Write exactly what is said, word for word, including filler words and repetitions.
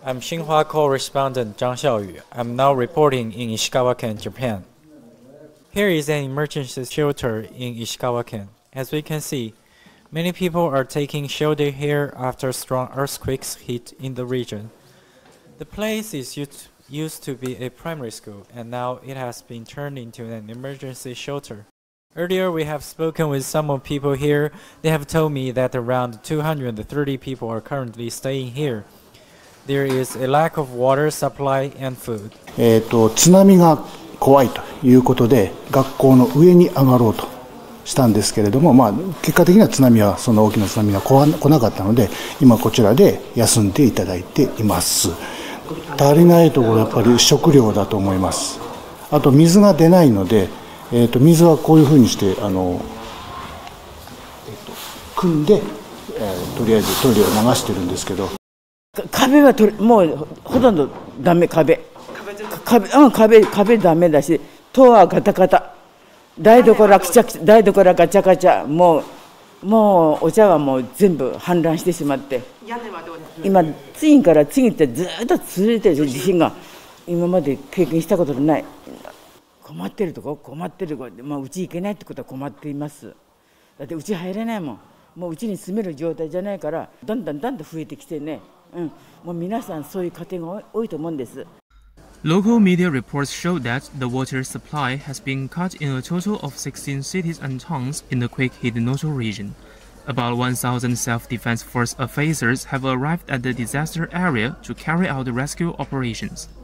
I'm Xinhua correspondent Zhang Xiaoyu. I'm now reporting in Ishikawa-ken, Japan. Here is an emergency shelter in Ishikawa-ken. As we can see, many people are taking shelter here after strong earthquakes hit in the region. The place is used, used to be a primary school, and now it has been turned into an emergency shelter. Earlier, we have spoken with some of people here. They have told me that around two hundred thirty people are currently staying here. There is a lack of water supply and food. えーと、津波が怖いということで、学校の上に上がろうとしたんですけれども、まあ、結果的には津波は、その大きな津波が来なかったので、今こちらで休んでいただいています。足りないところはやっぱり食料だと思います。あと水が出ないので、えーと、水はこういうふうにしてあの、えーと、汲んで、えー、とりあえずトイレを流してるんですけど。 壁はともうほとんどダメ。壁壁うん壁壁ダメだし、戸はガタガタ、台所はくちゃくちゃ、台所はガチャガチャ、もうもうお茶はもう全部氾濫してしまって、今次から次ってずっと続いてる地震が今まで経験したことのない。困ってるとこ困ってるとこ、まあうち行けないってことは困っています。だってうち入れないもん。もううちに住める状態じゃないから、だんだんだんだん増えてきてね。うん、もう皆さんそういう家庭が多いと思うんです。 Local media reports show that the water supply has been cut in a total of sixteen cities and towns in the quake-hit Noto region. About one thousand self-defense force officers have arrived at the disaster area to carry out rescue operations.